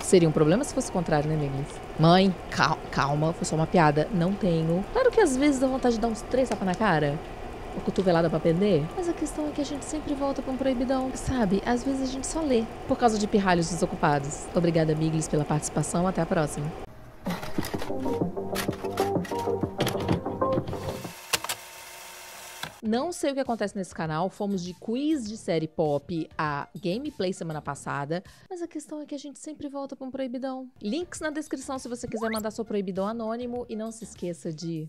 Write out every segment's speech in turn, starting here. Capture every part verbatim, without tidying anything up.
Seria um problema se fosse o contrário, né, Miglis? Mãe, cal calma, foi só uma piada. Não tenho. Claro que às vezes dá vontade de dar uns três tapas na cara. Uma cotovelada pra aprender. Mas a questão é que a gente sempre volta pra um proibidão. Sabe, às vezes a gente só lê. Por causa de pirralhos desocupados. Obrigada, Miglis, pela participação. Até a próxima. Não sei o que acontece nesse canal, fomos de quiz de série pop a gameplay semana passada, mas a questão é que a gente sempre volta pra um proibidão. Links na descrição se você quiser mandar seu proibidão anônimo e não se esqueça de...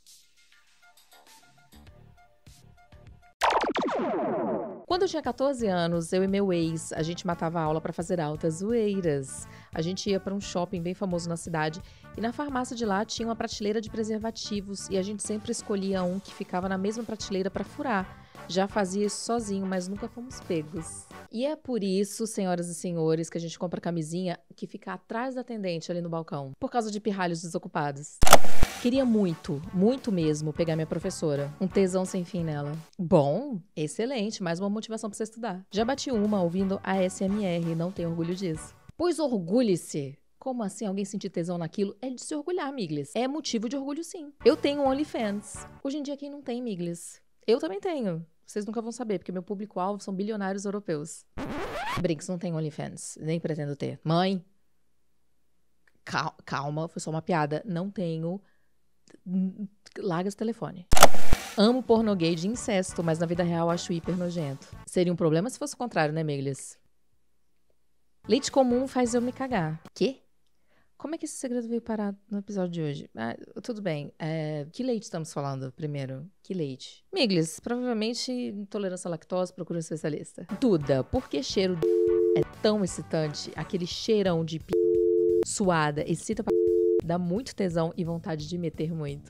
Quando eu tinha quatorze anos, eu e meu ex, a gente matava a aula pra fazer altas zoeiras. A gente ia pra um shopping bem famoso na cidade e na farmácia de lá tinha uma prateleira de preservativos e a gente sempre escolhia um que ficava na mesma prateleira pra furar. Já fazia isso sozinho, mas nunca fomos pegos. E é por isso, senhoras e senhores, que a gente compra camisinha que fica atrás da atendente ali no balcão, por causa de pirralhos desocupados. Queria muito, muito mesmo, pegar minha professora. Um tesão sem fim nela. Bom, excelente, mais uma motivação pra você estudar. Já bati uma ouvindo A S M R, não tenho orgulho disso. Pois orgulhe-se! Como assim alguém sentir tesão naquilo? É de se orgulhar, Miglis. É motivo de orgulho, sim. Eu tenho um OnlyFans. Hoje em dia quem não tem, Miglis? Eu também tenho. Vocês nunca vão saber, porque meu público-alvo são bilionários europeus. Brinks, não tem OnlyFans. Nem pretendo ter. Mãe! Cal calma, foi só uma piada. Não tenho... Larga esse telefone. Amo pornô gay de incesto, mas na vida real acho hiper nojento. Seria um problema se fosse o contrário, né, Miglis? Leite comum faz eu me cagar. Quê? Como é que esse segredo veio parar no episódio de hoje? Ah, tudo bem. É, que leite estamos falando primeiro? Que leite? Miglis, provavelmente intolerância à lactose, procura um especialista. Duda, por que cheiro de é tão excitante? Aquele cheirão de p... suada, excita pra... dá muito tesão e vontade de meter muito.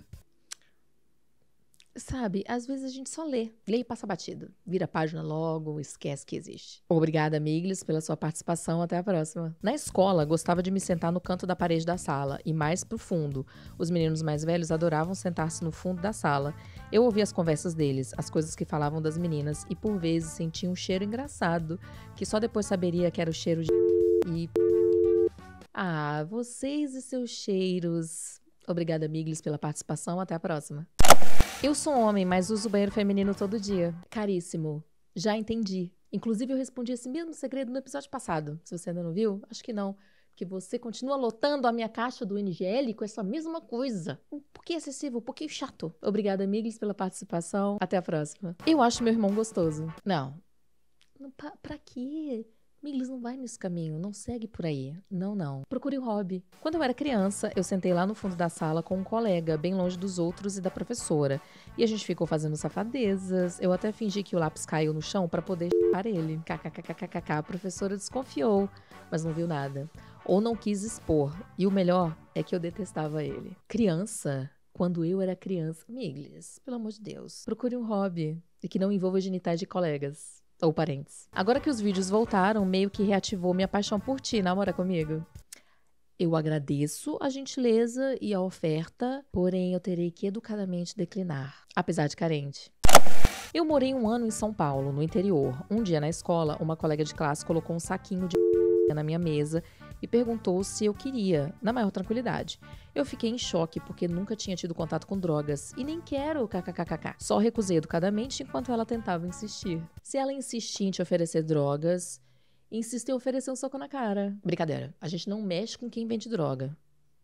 Sabe, às vezes a gente só lê. Lê e passa batido. Vira a página logo, esquece que existe. Obrigada, Miglis, pela sua participação. Até a próxima. Na escola, gostava de me sentar no canto da parede da sala e mais pro fundo. Os meninos mais velhos adoravam sentar-se no fundo da sala. Eu ouvia as conversas deles, as coisas que falavam das meninas e por vezes sentia um cheiro engraçado, que só depois saberia que era o cheiro de... e... Ah, vocês e seus cheiros. Obrigada, Miglis, pela participação. Até a próxima. Eu sou homem, mas uso o banheiro feminino todo dia. Caríssimo. Já entendi. Inclusive, eu respondi esse mesmo segredo no episódio passado. Se você ainda não viu, acho que não. Porque você continua lotando a minha caixa do N G L com essa mesma coisa. Por que excessivo? Por que chato? Obrigada, Miglis, pela participação. Até a próxima. Eu acho meu irmão gostoso. Não. Pra, pra quê? Miglis, não vai nesse caminho, não segue por aí. Não, não. Procure um hobby. Quando eu era criança, eu sentei lá no fundo da sala com um colega, bem longe dos outros e da professora. E a gente ficou fazendo safadezas. Eu até fingi que o lápis caiu no chão pra poder chupar ele. Kkkkk. A professora desconfiou, mas não viu nada. Ou não quis expor. E o melhor é que eu detestava ele. Criança? Quando eu era criança... Miglis, pelo amor de Deus. Procure um hobby e que não envolva genitais de colegas. Ou parentes. Agora que os vídeos voltaram, meio que reativou minha paixão por ti. Namora comigo? Eu agradeço a gentileza e a oferta, porém eu terei que educadamente declinar, apesar de carente. Eu morei um ano em São Paulo, no interior. Um dia na escola, uma colega de classe colocou um saquinho de na minha mesa e perguntou se eu queria, na maior tranquilidade. Eu fiquei em choque porque nunca tinha tido contato com drogas e nem quero kkkk. Só recusei educadamente enquanto ela tentava insistir. Se ela insistir em te oferecer drogas, insiste em oferecer um soco na cara. Brincadeira, a gente não mexe com quem vende droga.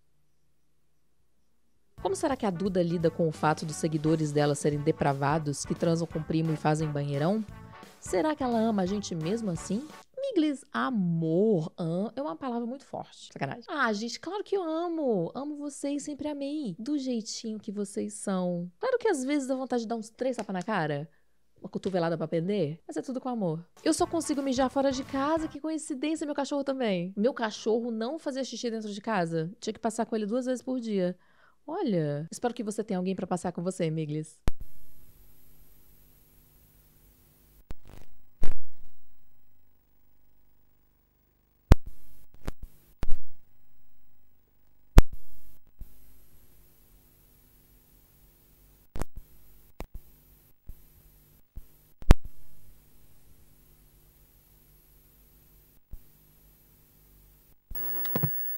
Como será que a Duda lida com o fato dos seguidores dela serem depravados, que transam com primo e fazem banheirão? Será que ela ama a gente mesmo assim? Miglis, amor, am, é uma palavra muito forte. Sacanagem. Ah, gente, claro que eu amo. Amo vocês, sempre amei. Do jeitinho que vocês são. Claro que às vezes dá vontade de dar uns três tapas na cara. Uma cotovelada pra aprender. Mas é tudo com amor. Eu só consigo mijar fora de casa. Que coincidência, meu cachorro também. Meu cachorro não fazia xixi dentro de casa. Tinha que passar com ele duas vezes por dia. Olha, espero que você tenha alguém pra passear com você, Miglis.